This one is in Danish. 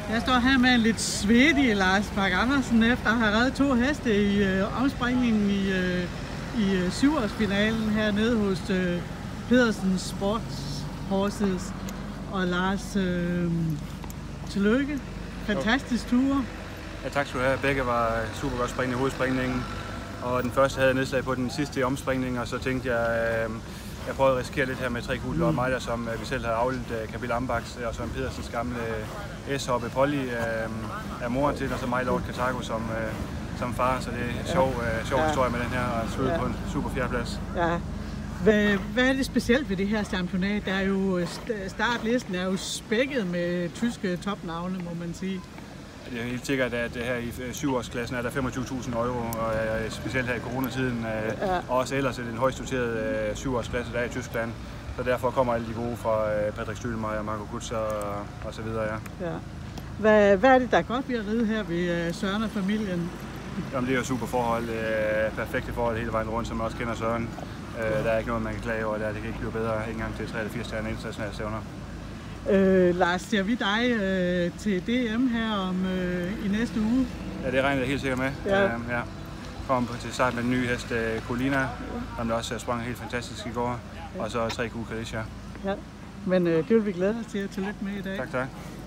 Jeg står her med en lidt svedig Lars Bak Andersen efter at have reddet 2 heste i omspringningen i 7-årsfinalen hernede hos Pedersens Sports Horses. Og Lars, tillykke. Fantastisk tur. Ja, tak skal du have. Begge var super godt springende i hovedspringningen. Og den første havde jeg nedslag på den sidste omspringning, og så tænkte jeg prøvede at risikere lidt her med 3 gule og Maja, som vi selv havde afledt Camille Ambachs og Søren Pedersens gamle S-hoppe Polly er moren til, og så mig Lord Kartago som far, så det er en sjov historie med den her, og slutte på en super fjerdeplads. Ja. Hvad er det specielt ved det her championat? Der er jo, startlisten er jo spækket med tyske topnavne, må man sige. Det er helt sikkert, at her i 7-årsklassen er der 25.000 euro, og specielt her i coronatiden, og også ellers er det den højst doterede 7-årsklasse, der er i Tyskland. Så derfor kommer alle de gode fra Patrick Stühlmeier og Marco Kutzer og så videre. Ja. Hvad er det, der er godt ved at ride her ved Søren og familien? Jamen, det er jo super forhold, perfekte forhold hele vejen rundt, som man også kender Søren. Der er ikke noget, man kan klage over, det kan ikke blive bedre en gang til 3 eller 4 stjerner internationale stævner. Lars, ser vi dig til DM her i næste uge? Ja, det regner jeg helt sikkert med. Ja. Kom til start med den nye hest Colina, som der også sprang helt fantastisk i går, og så 3 gule Kadisha. Ja, men det vil vi glæde os til. Tillykke med i dag. Tak.